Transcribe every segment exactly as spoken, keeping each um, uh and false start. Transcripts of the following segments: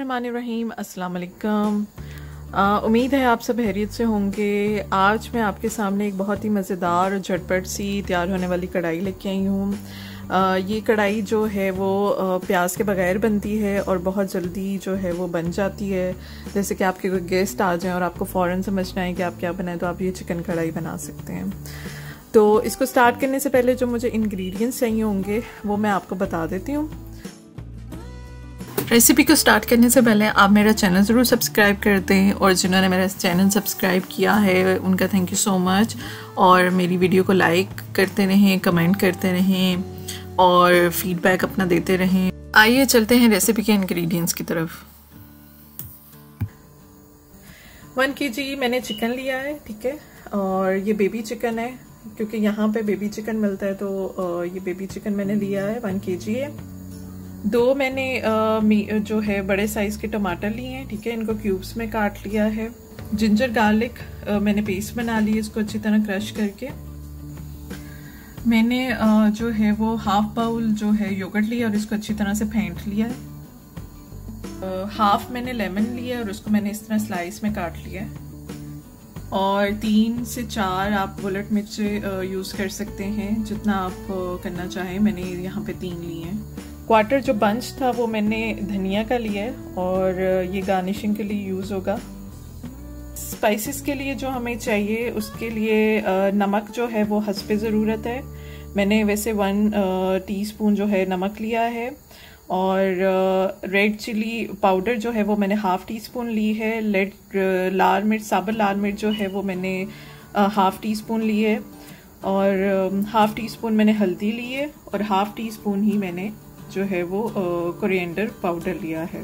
बिस्मिल्लाहिर्रहमानिर्रहीम। अस्सलाम वालेकुम। उम्मीद है आप सब खैरियत से होंगे। आज मैं आपके सामने एक बहुत ही मज़ेदार और झटपट सी तैयार होने वाली कढ़ाई लेके आई हूँ। ये कढ़ाई जो है वो प्याज के बगैर बनती है और बहुत जल्दी जो है वो बन जाती है। जैसे कि आपके कोई गेस्ट आ जाएं और आपको फ़ौरन समझना है कि आप क्या बनाएं, तो आप ये चिकन कढ़ाई बना सकते हैं। तो इसको स्टार्ट करने से पहले जो मुझे इंग्रेडिएंट्स चाहिए होंगे वो मैं आपको बता देती हूँ। रेसिपी को स्टार्ट करने से पहले आप मेरा चैनल ज़रूर सब्सक्राइब कर दें, और जिन्होंने मेरा चैनल सब्सक्राइब किया है उनका थैंक यू सो मच। और मेरी वीडियो को लाइक करते रहें, कमेंट करते रहें और फीडबैक अपना देते रहें। आइए चलते हैं रेसिपी के इंग्रेडिएंट्स की तरफ। वन के जी मैंने चिकन लिया है, ठीक है, और ये बेबी चिकन है क्योंकि यहाँ पे बेबी चिकन मिलता है, तो ये बेबी चिकन मैंने लिया है, वन के जी है। दो मैंने आ, जो है बड़े साइज़ के टमाटर लिए हैं, ठीक है, इनको क्यूब्स में काट लिया है। जिंजर गार्लिक आ, मैंने पेस्ट बना ली है, इसको अच्छी तरह क्रश करके। मैंने आ, जो है वो हाफ बाउल जो है योगर्ट लिया और इसको अच्छी तरह से फेंट लिया है। आ, हाफ मैंने लेमन लिया और उसको मैंने इस तरह स्लाइस में काट लिया है। और तीन से चार आप बुलेट मिर्च यूज़ कर सकते हैं, जितना आप करना चाहें। मैंने यहाँ पे तीन लिए हैं। क्वार्टर जो बंच था वो मैंने धनिया का लिया है और ये गार्निशिंग के लिए यूज़ होगा। स्पाइसेस के लिए जो हमें चाहिए उसके लिए नमक जो है वो हस्बे ज़रूरत है। मैंने वैसे वन टीस्पून जो है नमक लिया है। और रेड चिली पाउडर जो है वो मैंने हाफ़ टी स्पून ली है। लेड लाल मिर्च, साबुत लाल मिर्च जो है वो मैंने हाफ़ टी स्पून ली है। और हाफ़ टी स्पून मैंने हल्दी ली है और हाफ़ टी स्पून ही मैंने जो है वो कोरिएंडर पाउडर लिया है।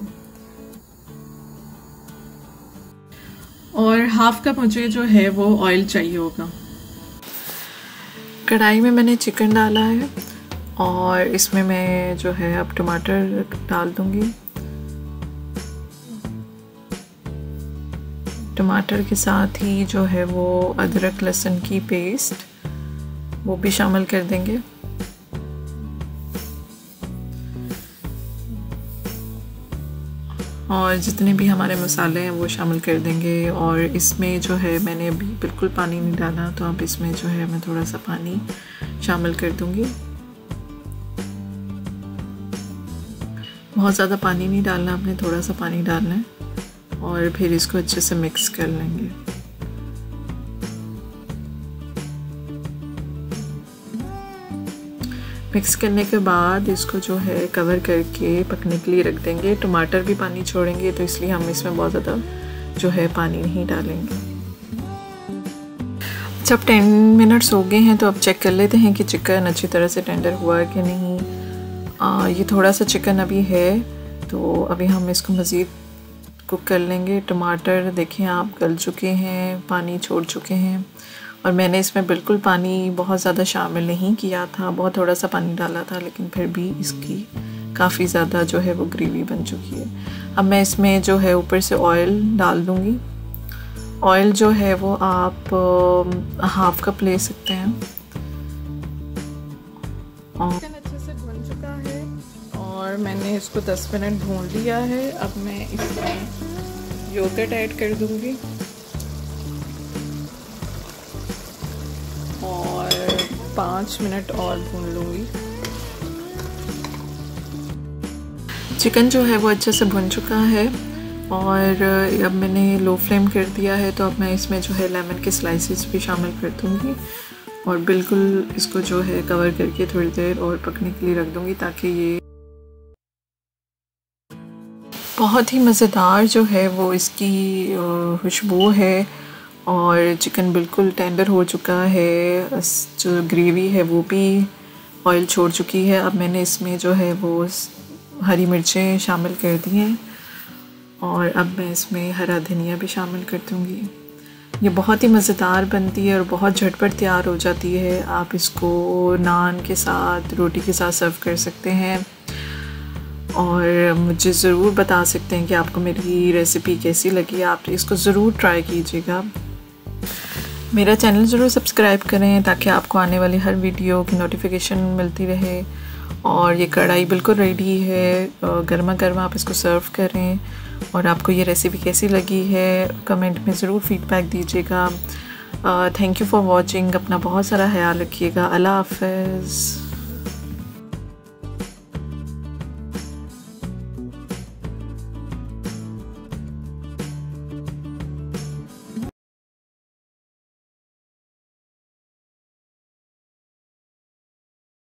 और हाफ कप मुझे जो है वो ऑयल चाहिए होगा। कढ़ाई में मैंने चिकन डाला है और इसमें मैं जो है अब टमाटर डाल दूंगी। टमाटर के साथ ही जो है वो अदरक लहसुन की पेस्ट वो भी शामिल कर देंगे। और जितने भी हमारे मसाले हैं वो शामिल कर देंगे। और इसमें जो है मैंने अभी बिल्कुल पानी नहीं डाला, तो अब इसमें जो है मैं थोड़ा सा पानी शामिल कर दूंगी। बहुत ज़्यादा पानी नहीं डालना, आपने थोड़ा सा पानी डालना है और फिर इसको अच्छे से मिक्स कर लेंगे। मिक्स करने के बाद इसको जो है कवर करके पकने के लिए रख देंगे। टमाटर भी पानी छोड़ेंगे, तो इसलिए हम इसमें बहुत ज़्यादा जो है पानी नहीं डालेंगे। जब टेन मिनट्स हो गए हैं तो अब चेक कर लेते हैं कि चिकन अच्छी तरह से टेंडर हुआ है कि नहीं। आ, ये थोड़ा सा चिकन अभी है, तो अभी हम इसको मज़ीद कुक कर लेंगे। टमाटर देखें आप गल चुके हैं, पानी छोड़ चुके हैं। और मैंने इसमें बिल्कुल पानी बहुत ज़्यादा शामिल नहीं किया था, बहुत थोड़ा सा पानी डाला था, लेकिन फिर भी इसकी काफ़ी ज़्यादा जो है वो ग्रेवी बन चुकी है। अब मैं इसमें जो है ऊपर से ऑयल डाल दूँगी। ऑयल जो है वो आप हाफ कप ले सकते हैं। और अच्छे से भुन चुका है और मैंने इसको दस मिनट भून लिया है। अब मैं इसमें योगर्ट ऐड कर दूँगी और पाँच मिनट और भून लूँगी। चिकन जो है वो अच्छे से भुन चुका है और अब मैंने लो फ्लेम कर दिया है, तो अब मैं इसमें जो है लेमन के स्लाइसेस भी शामिल कर दूँगी और बिल्कुल इसको जो है कवर करके थोड़ी देर और पकने के लिए रख दूँगी, ताकि ये बहुत ही मज़ेदार जो है वो इसकी खुशबू है। और चिकन बिल्कुल टेंडर हो चुका है, जो ग्रेवी है वो भी ऑयल छोड़ चुकी है। अब मैंने इसमें जो है वो हरी मिर्चें शामिल कर दी हैं और अब मैं इसमें हरा धनिया भी शामिल कर दूँगी। ये बहुत ही मज़ेदार बनती है और बहुत झटपट तैयार हो जाती है। आप इसको नान के साथ, रोटी के साथ सर्व कर सकते हैं और मुझे ज़रूर बता सकते हैं कि आपको मेरी रेसिपी कैसी लगी। आप इसको ज़रूर ट्राई कीजिएगा। मेरा चैनल ज़रूर सब्सक्राइब करें ताकि आपको आने वाली हर वीडियो की नोटिफिकेशन मिलती रहे। और ये कढ़ाई बिल्कुल रेडी है, गर्मा गर्मा आप इसको सर्व करें और आपको ये रेसिपी कैसी लगी है कमेंट में ज़रूर फीडबैक दीजिएगा। Thank you for watching. अपना बहुत सारा ख्याल रखिएगा। अल्लाह हाफ़िज़।